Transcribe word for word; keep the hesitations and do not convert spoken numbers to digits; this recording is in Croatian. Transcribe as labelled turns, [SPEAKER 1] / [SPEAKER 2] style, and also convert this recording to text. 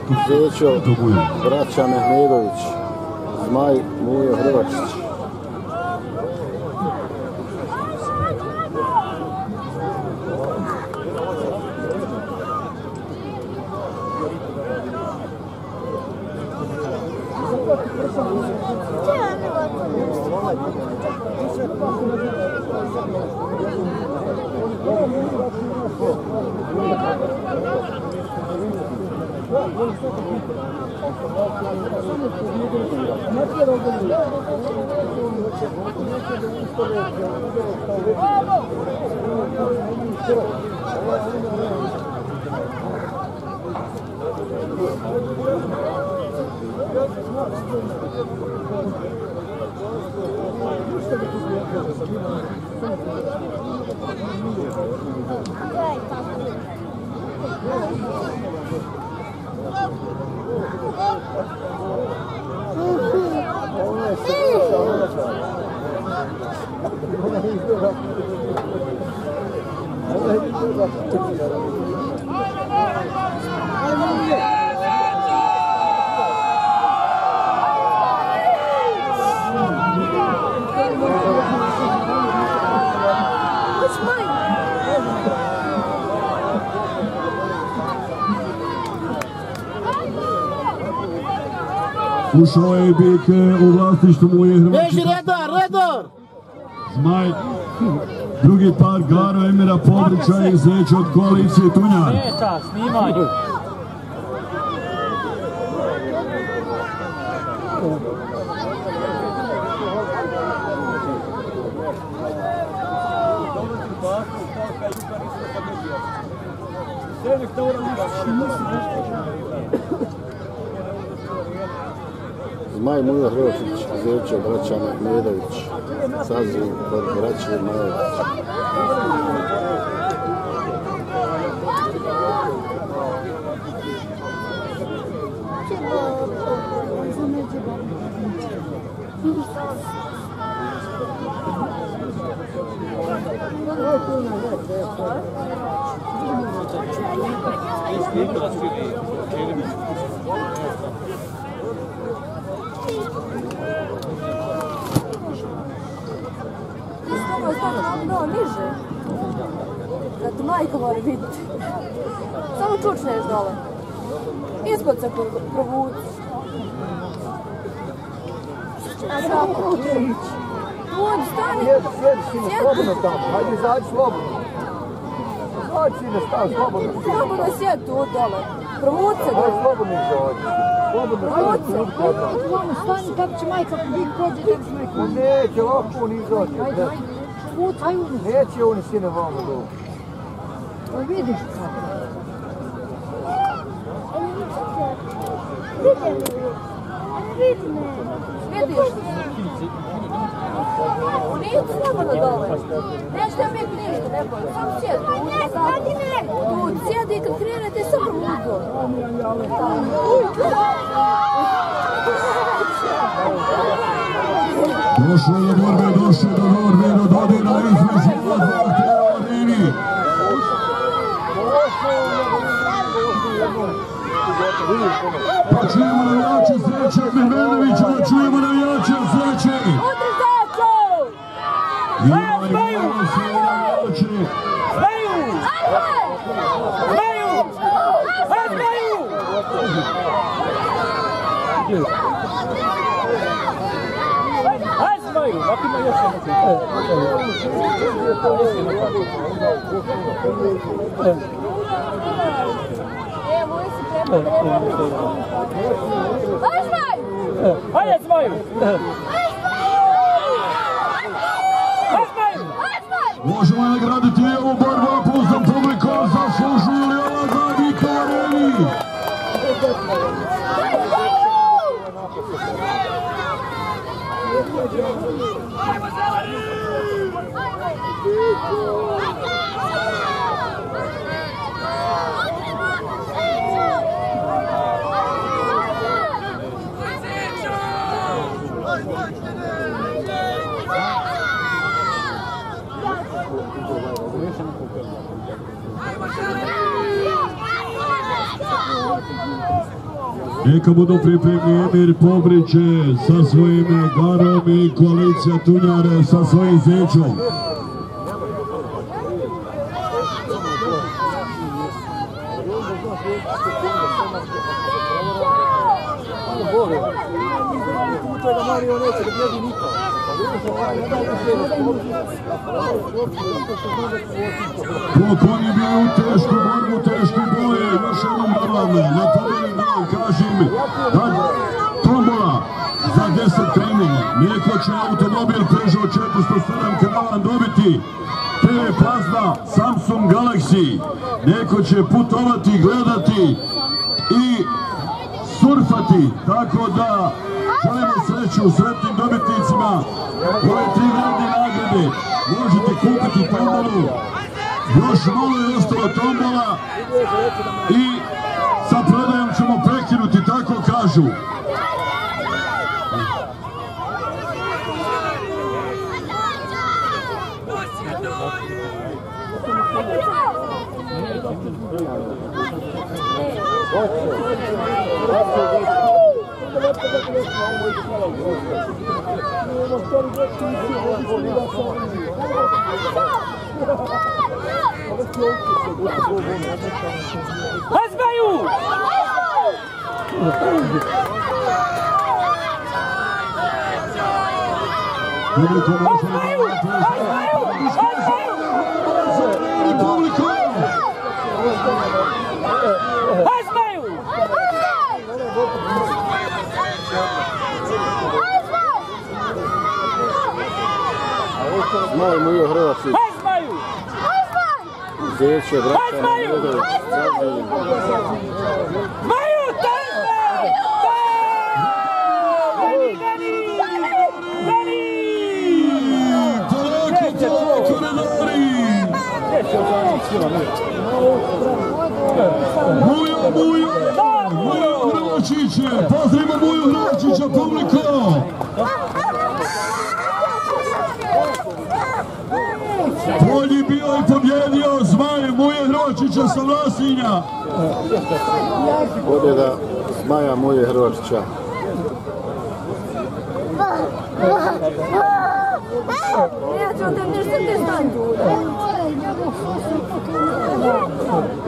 [SPEAKER 1] Zećo, braća Mehmedović, Zmaj Mujo Hrvačić.
[SPEAKER 2] Ušao je Bik u vlasništvu Muje Hrvačića.
[SPEAKER 1] Beži redar, redar!
[SPEAKER 2] Zmaj, drugi par Garo Emira Podrića i Zećo od koalicije Tunjan.
[SPEAKER 3] Smeta, snimaj!
[SPEAKER 1] Zmaj Mujo Hrvačić, Zećo, braća Mehmedović, saziv kod braće Majović.
[SPEAKER 4] No, niže. Da te majka mora vidjeti. Samo čučneš dole. Ispod se provuci. Vodi, stani.
[SPEAKER 5] Sjedi, sjedi, sine, slobodno tamo. Hajde, izađi slobodno. Hajde, sine, stavi, slobodno.
[SPEAKER 4] Slobodno sjedi tu dole. Provuci se dole.
[SPEAKER 5] Hajde, slobodno izađi. Slobodno
[SPEAKER 4] Provuci
[SPEAKER 5] sjedi tu dole.
[SPEAKER 6] Stani, kako će majka vi kođe, kako će majka?
[SPEAKER 5] On neće, lako on izađi.
[SPEAKER 6] Ajde, ajde. Putaj u nas.
[SPEAKER 5] Neće oni, sine, vamo dole.
[SPEAKER 6] Pa vidiš kako.
[SPEAKER 4] Vidiš? Nije slobodno dole. Nećete biti ništa, ne boj. Samo sjedi tu. Tu sjedi i kad krenete samo provuci.
[SPEAKER 2] Došlo je do borbe, došlo do borbe, do dodira između odbora tela areni. Pa čujemo navijače Zeća Mehmedovića, čujemo navijače Zeće.
[SPEAKER 4] Udri Zećo!
[SPEAKER 2] Imamo se navijače.
[SPEAKER 3] Zmaju! Zmaju! Zmaju! Ajde Zmaju! Ovako ima još
[SPEAKER 4] E, moj si treba, treba. Ajde Zmaju!
[SPEAKER 3] Ajde Zmaju!
[SPEAKER 2] Možemo nagraditi ovu borbu, aplauzom publika, zaslužuju li ova dva bika u areni? Neka budu pripremni Emir Pobriće sa svojim Garom i koalicija Tunjare sa svojim Zećom. Poklon je bio u tešku borbu, tešku boje, još jednom da vam napomenem da vam kažem da tombola za deset krenula, neko će automobil Peugeot četiristo sedam kanalan dobiti te ve Plasma Samsung Galaxy, neko će putovati, gledati i surfati, tako da želimo sreću sretnim dobitnicima ove tri vredne nagrade. Možete kupiti tombolu, još malo je ostalo tombola i sa prodajom ćemo prekinuti, tako kažu.
[SPEAKER 3] Hazmaju! Hazmaju! Hazmaju! Hazmaju!
[SPEAKER 1] Zmaj Mujo Hrvačić.
[SPEAKER 3] Hazmaju!
[SPEAKER 1] Zeće, braća Mehmedović.
[SPEAKER 3] Zmaju, tanka! Gani, gani! Gani!
[SPEAKER 2] Polako, polako, redari! Mujo, Mujo! Mujo Hrvačiće! Pozdravimo Mujo Hrvačića, publiko! Bolji bio i pobjedio Zmaj Muje Hrvačića sa Vlasinja.
[SPEAKER 1] Pobjeda Zmaja Muje Hrvačića.
[SPEAKER 4] Ja ću vam da nešto te znam tu.